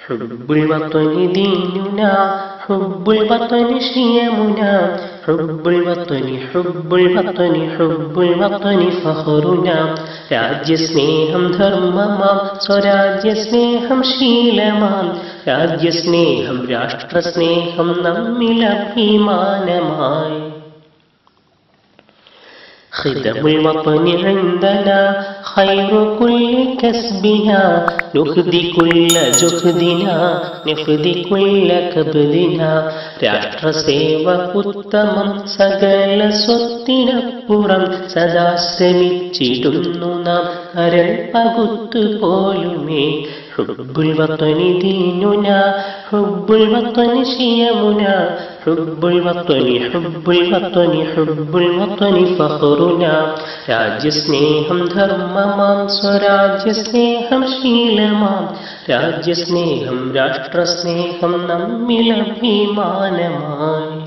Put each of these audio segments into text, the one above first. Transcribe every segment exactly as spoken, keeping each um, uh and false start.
حب الوطن ديننا حب الوطن شيمنا حب الوطن حب الوطن حب الوطن فخرنا രാജ്യസ്നേഹം ധർമ്മമാം സ്വരാജ്യസ്നേഹം ശീലമാം രാജ്യസ്നേഹം രാഷ്ട്രസ്നേഹം നമ്മിൽ അഭിമാനമായി خدم الوطن عندنا خير كل كسبنا نفدي كل جهدنا نفدي كل كبدنا രാഷ്ട്രസേവ ഉത്തമം സകല സ്വത്തിനപ്പുറം സദാ ശ്രമിച്ചിടുന്നു നാം കരൾ പകുത്തു പോലുമേ حب الوطن ديننا حب الوطن شيمنا حب الوطن حب الوطن حب الوطن فخرنا രാജ്യസ്നേഹം ധർമ്മമാം സ്വരാജ്യസ്നേഹം ശീലമാം രാജ്യസ്നേഹം രാഷ്ട്രസ്നേഹം നമ്മിൽ അഭിമാനമായി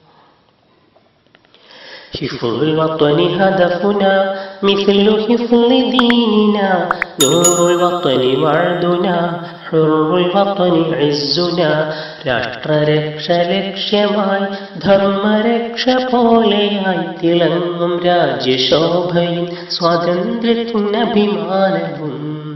حفظ الوطن هدفنا مثل حفظ ديننا نور الوطن وعدنا حر الوطن عزنا രാഷ്ട്രരക്ഷ ലക്ഷ്യമായി ധർമ്മരക്ഷ പോലെയായി തിളങ്ങും രാജ്യശോഭയും സ്വാതന്ത്ര്യത്തിനഭിമാനവും